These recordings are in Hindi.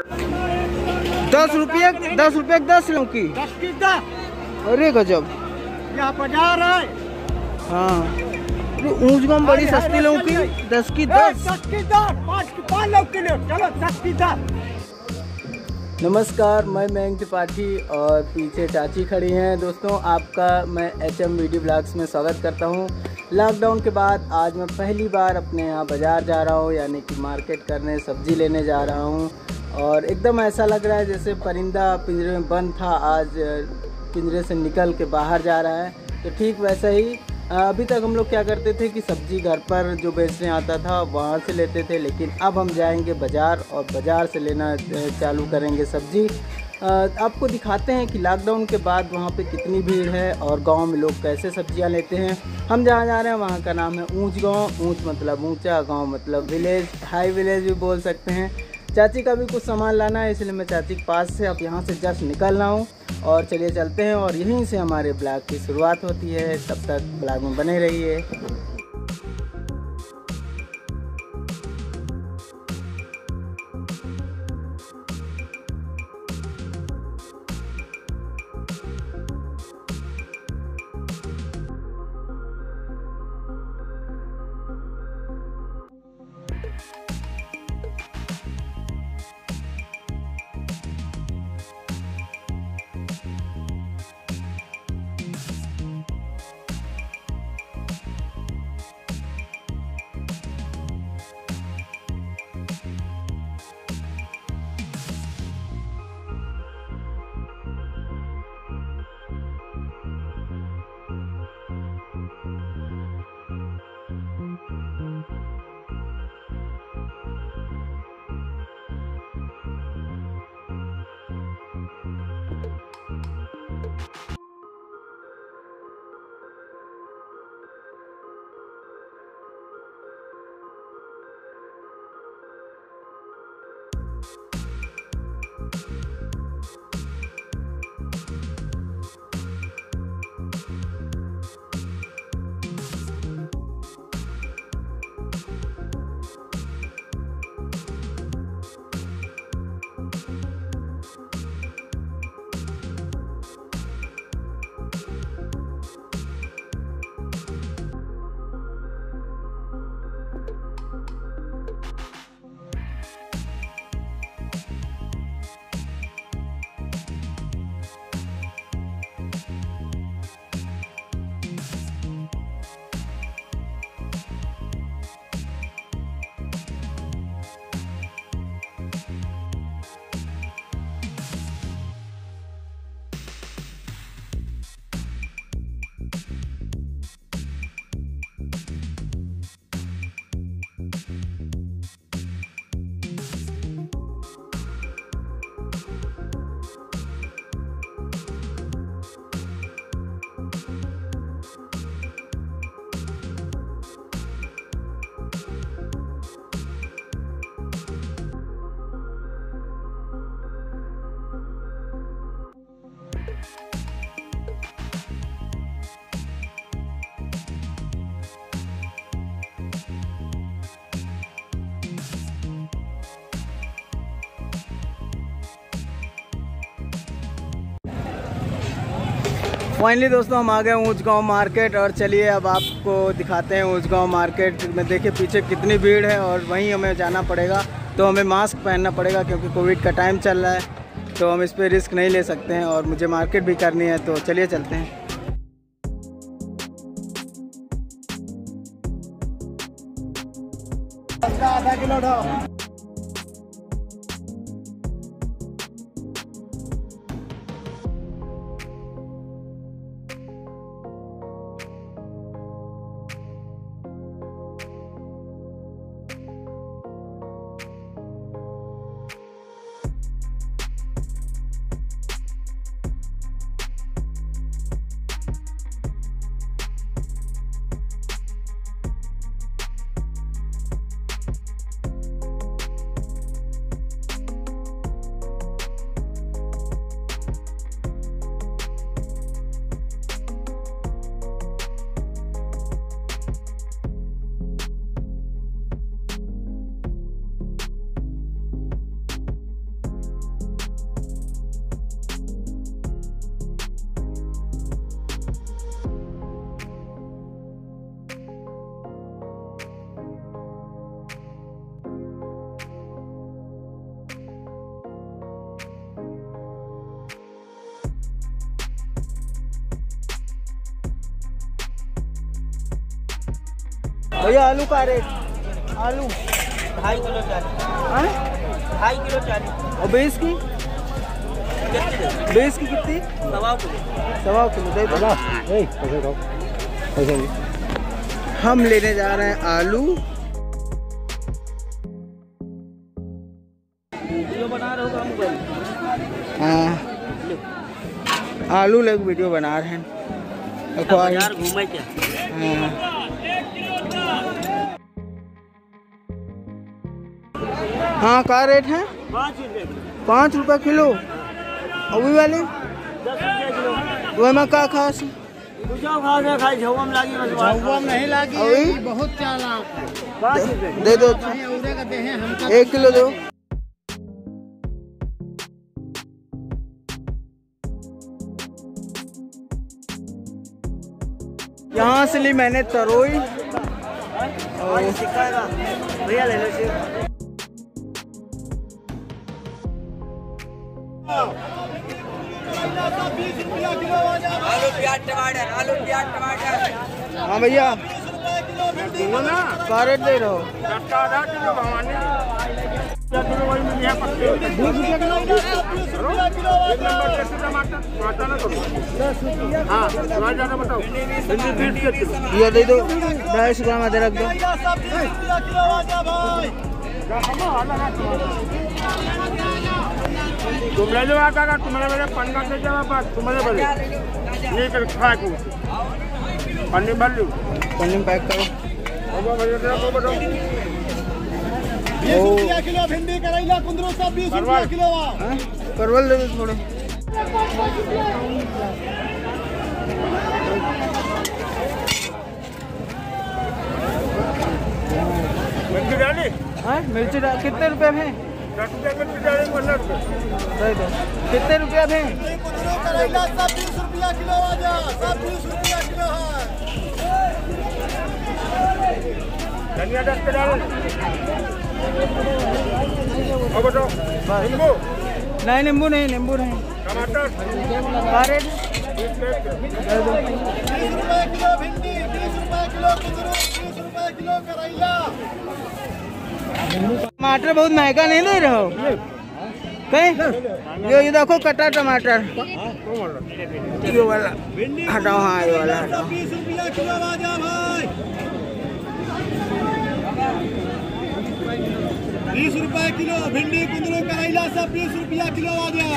10 रुपये 10 लौकी। 10 की 10। अरे गजब, यहाँ बाजार है। हाँ ऊंच गांव बड़ी सस्ती लौकी 10 की 10। 10 की 10, 5 लौकी लो, चलो 10 की 10। नमस्कार, मैं मयंक त्रिपाठी और पीछे चाची खड़ी हैं। दोस्तों, आपका मैं HM वीडियो ब्लॉग्स में स्वागत करता हूं। लॉकडाउन के बाद आज मैं पहली बार अपने यहाँ बाज़ार जा रहा हूं, यानी कि मार्केट करने, सब्ज़ी लेने जा रहा हूं। और एकदम ऐसा लग रहा है जैसे परिंदा पिंजरे में बंद था, आज पिंजरे से निकल के बाहर जा रहा है। तो ठीक वैसा ही अभी तक हम लोग क्या करते थे कि सब्ज़ी घर पर जो बेचने आता था वहाँ से लेते थे, लेकिन अब हम जाएंगे बाज़ार और बाज़ार से लेना चालू करेंगे सब्ज़ी। आपको दिखाते हैं कि लॉकडाउन के बाद वहाँ पे कितनी भीड़ है और गांव में लोग कैसे सब्जियां लेते हैं। हम जहाँ जा रहे हैं वहाँ का नाम है ऊंच गांव। ऊंच मतलब ऊंचा, गांव मतलब विलेज, हाई विलेज भी बोल सकते हैं। चाची का भी कुछ सामान लाना है, इसलिए मैं चाची के पास से अब यहाँ से जस्ट निकल रहा हूँ। और चलिए चलते हैं और यहीं से हमारे ब्लॉग की शुरुआत होती है। तब तक ब्लॉग में बने रहिए। फाइनली दोस्तों हम आ गए ऊंच गांव मार्केट। और चलिए अब आपको दिखाते हैं ऊंच गांव मार्केट में। देखिए पीछे कितनी भीड़ है और वहीं हमें जाना पड़ेगा। तो हमें मास्क पहनना पड़ेगा क्योंकि कोविड का टाइम चल रहा है, तो हम इस पर रिस्क नहीं ले सकते हैं। और मुझे मार्केट भी करनी है, तो चलिए चलते हैं। आधा किलो ढो। भैया आलू का रेट, आलू 2.5 किलो 40। 2.5 किलो 40। और बीस की कितनी? 1.25 किलो। 1.25 किलो दे दो। हम लेने जा रहे हैं आलू। वीडियो बना रहे हो मोबाइल? हाँ, आलू लेके वीडियो बना रहे हैं। देखो बाजार घूमे क्या? हाँ। हाँ, क्या रेट है? 5 रुपये किलो। अभी वाली 10 रुपये किलो। वह में क्या खास? खाई झौम लागी नहीं लागी। अभी बहुत चालाक। दे दो, 1 किलो दो। यहाँ से ली मैंने तरोई। भैया ले लो। आलू प्याज टमाटर, आलू प्याज टमाटर। हाँ भैया, क्या रेट दे रहे हो? 20 रुपया। ये दे दो, 250 ग्राम अदरक दो। तुम ले लो आका का, तुम्हारे मेरे पन्ना से जवाब तुम्हारे बड़े नहीं कर खा को पन्नी भर लो, पन्नी पैक करो। 20 रुपया किलो भिंडी करेला, 1520 रुपया किलो। परवल दे दो थोड़े। मिर्ची डाली? हाँ, मिर्ची डाल। कितने रुपए में? 10 रुपया मिर्ची डाली, 15 रुपये दे दो। कितने रुपया में? करेला सब 20 रुपया किलो आ जा, सब 20 रुपया किलो है। धनिया 10 के डालो। अब बताओ नींबू? नहीं, नींबू नहीं, नींबू नहीं। टमाटर? क्या रेट? 20 रुपये किलो भिंडी, 20 रुपये किलो कुंदरू, 20 रुपये किलो करेला। टमाटर बहुत महंगा नहीं दे रहे हो? कहीं ये देखो कटा टमाटर, ये वाला हटाओ। हाँ, ये वाला हटाओ। 20 रुपया किलो आ जा भाई। 20 रुपये किलो भिंडी कुंदरू करेला सब 20 रुपया किलो आ जा।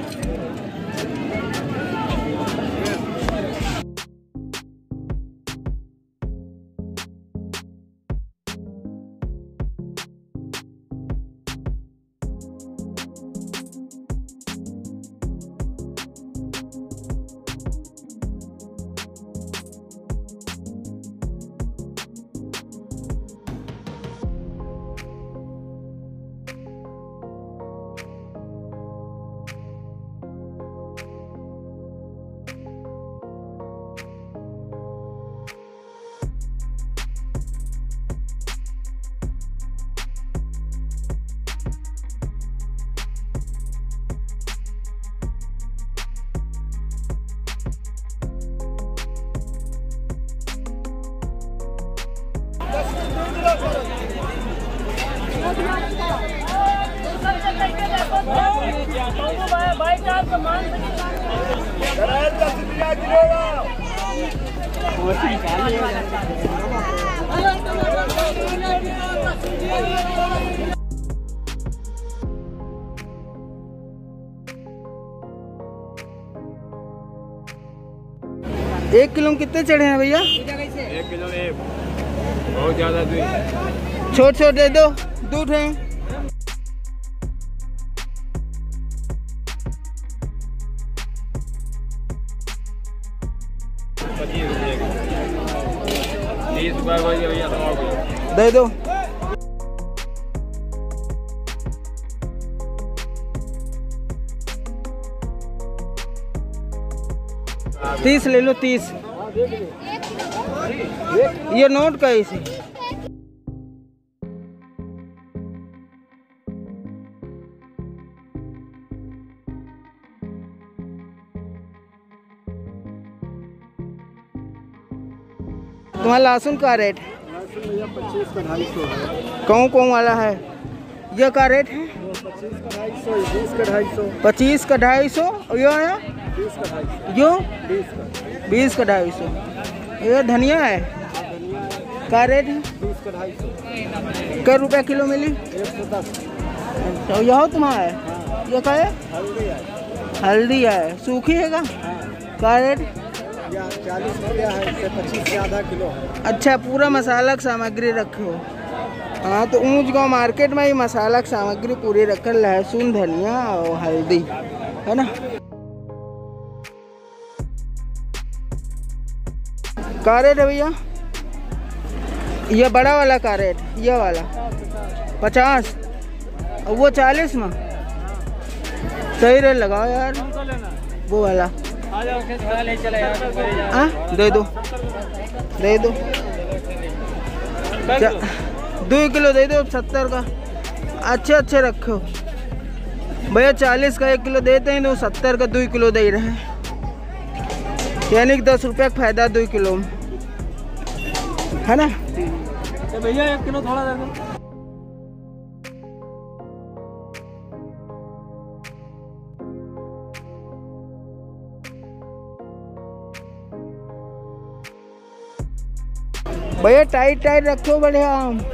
एक किलो में कितने चढ़े हैं भैया? 1 किलो में बहुत ज्यादा छोट छोट दे दो, दूध है। दे दो। 30 ले लो, 30। ये नोट का इसे। तुम्हारा लहसुन का रेट? भैया 25 का 250 है। कौन कौन वाला है? ये का रेट है? 25 का 250, 20 का 250, 25 का 250 और ये है 20 का 250, जो 20 का 250। ये धनिया है का रेट है? 20 का 250, क्या रुपया किलो मिली? 110। तो यह तुम्हारा है? ये का है? हल्दी है, हल्दी है, सूखी है का? का रेट? या 40 रुपया है, इससे 25 से आधा किलो है। अच्छा, पूरा मसाला की सामग्री रखे हो? हाँ, तो ऊंच गाँव मार्केट में ही मसाला की सामग्री पूरी रखल, लहसुन, धनिया और हल्दी, है ना। का रेट है भैया? ये बड़ा वाला का रेट? ये वाला 50 और वो 40 में? सही रेट लगाओ यार। वो वाला हाँ दे दो 2 किलो दे दो 70 का। अच्छे रखो भैया, 40 का 1 किलो देते हैं तो 70 का 2 किलो दे रहे हैं, यानी कि 10 रुपये का फायदा 2 किलो में, है ना। तो भैया 1 किलो थोड़ा दे दो। भैया टाइट रखो बढ़िया।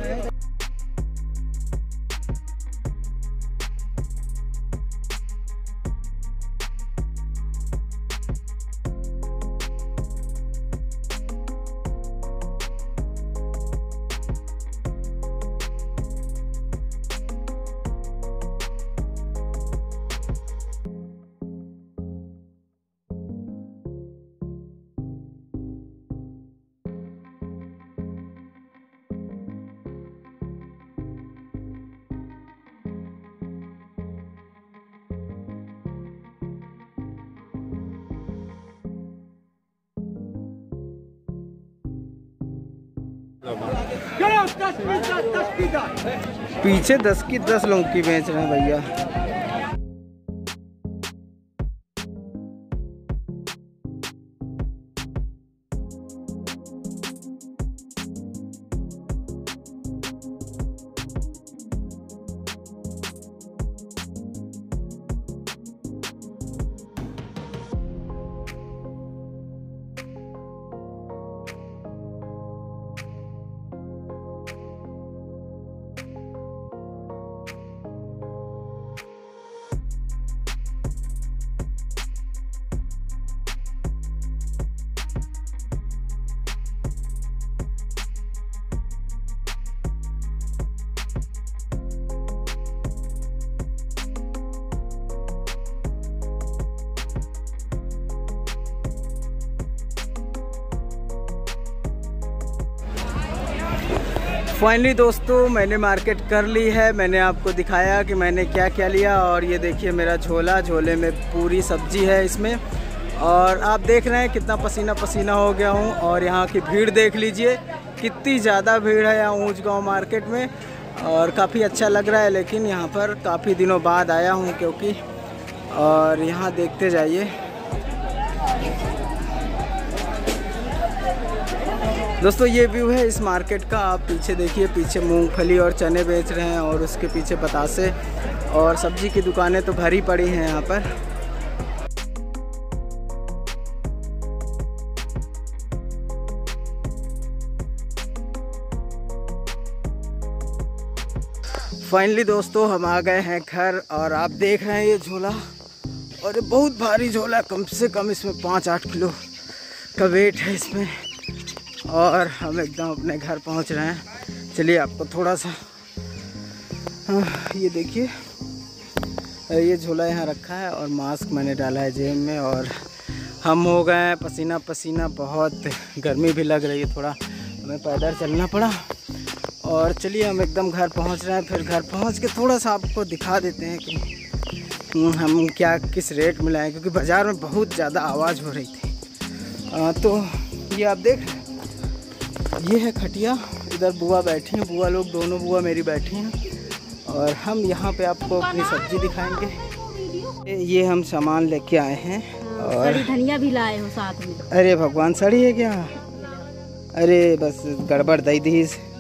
पीछे 10 की 10 लौकी बेच रहे हैं भैया। फाइनली दोस्तों मैंने मार्केट कर ली है। मैंने आपको दिखाया कि मैंने क्या क्या लिया, और ये देखिए मेरा झोला, झोले में पूरी सब्जी है इसमें। और आप देख रहे हैं कितना पसीना पसीना हो गया हूँ। और यहाँ की भीड़ देख लीजिए, कितनी ज़्यादा भीड़ है यहाँ ऊंच गाँव मार्केट में, और काफ़ी अच्छा लग रहा है। लेकिन यहाँ पर काफ़ी दिनों बाद आया हूँ क्योंकि, और यहाँ देखते जाइए दोस्तों, ये व्यू है इस मार्केट का। आप पीछे देखिए, पीछे मूंगफली और चने बेच रहे हैं, और उसके पीछे बतासे और सब्जी की दुकानें तो भरी पड़ी हैं यहाँ पर। फाइनली दोस्तों हम आ गए हैं घर, और आप देख रहे हैं ये झोला, और ये बहुत भारी झोला, कम से कम इसमें 5-8 किलो का वेट है इसमें। और हम एकदम अपने घर पहुंच रहे हैं। चलिए आपको थोड़ा सा ये देखिए, ये झोला यहाँ रखा है, और मास्क मैंने डाला है जेब में, और हम हो गए हैं पसीना पसीना, बहुत गर्मी भी लग रही है, थोड़ा हमें पैदल चलना पड़ा। और चलिए हम एकदम घर पहुंच रहे हैं। फिर घर पहुंच के थोड़ा सा आपको दिखा देते हैं कि हम क्या किस रेट में लाए, क्योंकि बाज़ार में बहुत ज़्यादा आवाज़ हो रही थी। तो ये आप देख रहे हैं, ये है खटिया, इधर बुआ बैठी हैं, बुआ लोग दोनों बुआ मेरी बैठी हैं, और हम यहाँ पे आपको अपनी सब्जी दिखाएंगे। ये हम सामान लेके आए हैं, और धनिया भी लाए हो साथ में। अरे भगवान, सड़ी है क्या? अरे बस गड़बड़ दई दी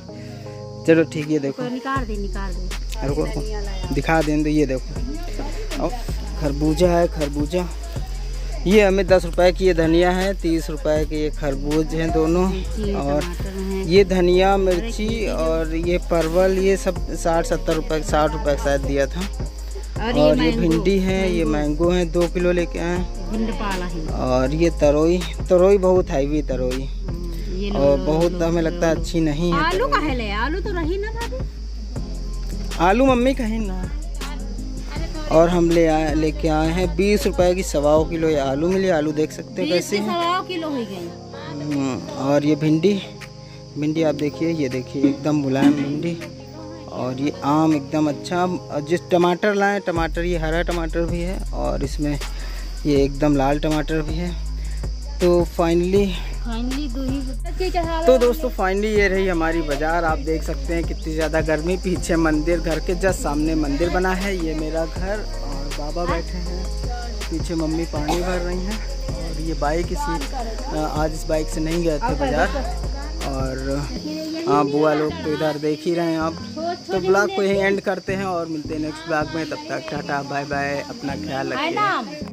चलो ठीक है, देखो निकाल दे रुको दिखा दें तो ये देखो। और खरबूजा है, खरबूजा ये हमें 10 रुपए की ये धनिया है, 30 रुपए के ये खरबूज हैं दोनों। और ये धनिया मिर्ची और ये परवल ये सब 60-70 रुपए 60 रुपए का शायद दिया था। और ये भिंडी है, ये मैंगो है, 2 किलो लेके आए। और ये तरोई बहुत हैवी तरोई और बहुत हमें लगता है अच्छी नहीं है। आलू का है, आलू तो रही ना भाभी, आलू मम्मी कहीं ना। और हम लेके आए हैं 20 रुपए की 1.25 किलो ये आलू मिली। आलू देख सकते हैं कैसे हैं, 1.25 किलो हो गई। और ये भिंडी आप देखिए, ये देखिए एकदम मुलायम भिंडी। और ये आम एकदम अच्छा। जिस टमाटर लाए, टमाटर ये हरा टमाटर भी है और इसमें ये एकदम लाल टमाटर भी है। तो फाइनली तो दोस्तों फाइनली ये रही हमारी बाज़ार। आप देख सकते हैं कितनी ज़्यादा गर्मी। पीछे मंदिर, घर के जस्ट सामने मंदिर बना है। ये मेरा घर और बाबा बैठे हैं पीछे, मम्मी पानी भर रही हैं। और ये बाइक आज इस बाइक से नहीं गए थे बाज़ार। और हाँ बुआ लोग तो इधर देख ही रहे हैं आप। तो ब्लॉग को यहीं एंड करते हैं और मिलते हैं नेक्स्ट ब्लॉग में। तब तक टाटा बाय बाय, अपना ख्याल रखिए।